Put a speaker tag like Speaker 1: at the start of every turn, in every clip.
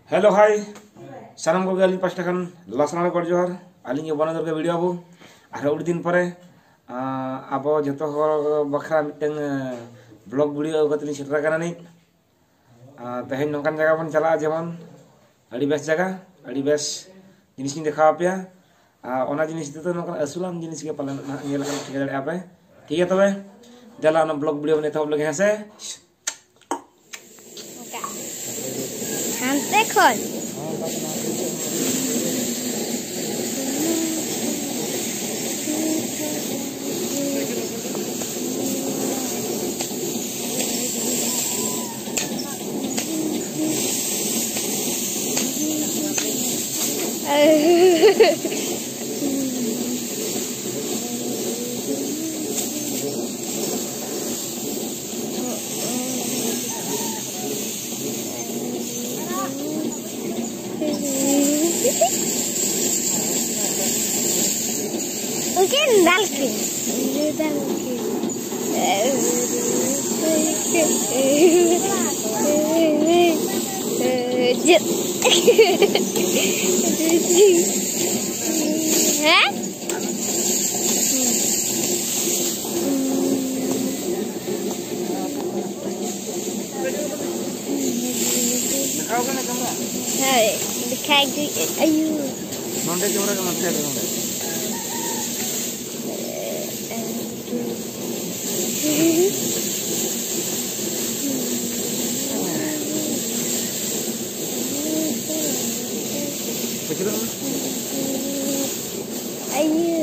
Speaker 1: Hello hi सानम को गली pasta Khan लसना कर जोहर आलिंग बना दर के वीडियो अब और उड़ी दिन पर अब जो बखरा मिटन ब्लॉग वीडियो कतली सेटर करना नहीं तेहन नौकान जगह बन चला जेमन अड़ी बेस जगह अड़ी बेस जिनिस देखा पे ओना जिनिस तो नौकान असुलान जिनिस के पालन नेल kan ठीक है पे ठीक है तबे देला ना ब्लॉग वीडियो बने तो लगे हैं से
Speaker 2: Hantai kon. Mungkin dalki. Hah?
Speaker 1: दिखाओ ना कैमरा
Speaker 2: Hai, dikai ayu.
Speaker 1: नोंडे कैमरा का मतलब है नोंडे Kecil
Speaker 2: Ayu.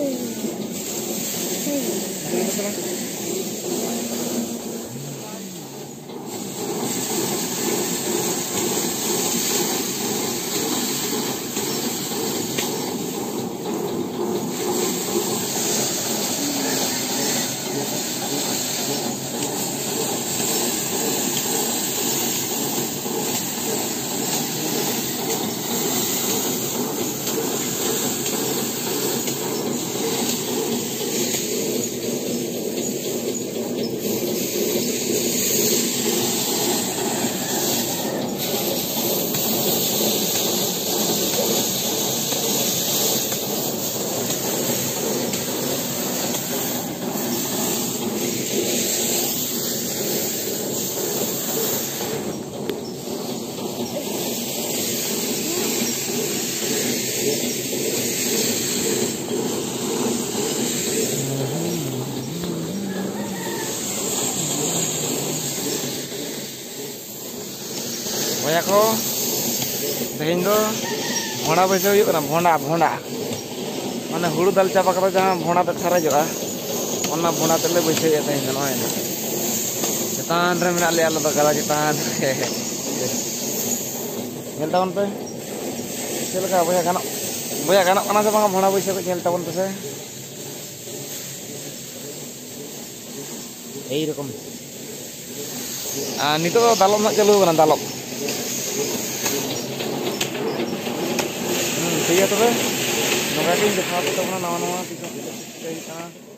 Speaker 1: Banyak ko tehin do भोंडा बैसे होना भोंडा भोंडा माने हुड़ू दाल चापा करा जहाँ भोंडा तक साराजोगा ओना भोंडा तले बैसे तेहन दो नय चेतान रे मेना ले आलो गला चेतान नेल ताबन पे चलका बोया गानो कना से बांगा भोंडा बैसे को नेल ताबन पे से एई रकम नितो दालम ना चालू कना दालम ठीक है तबे नोका के देखा तो नवा नवा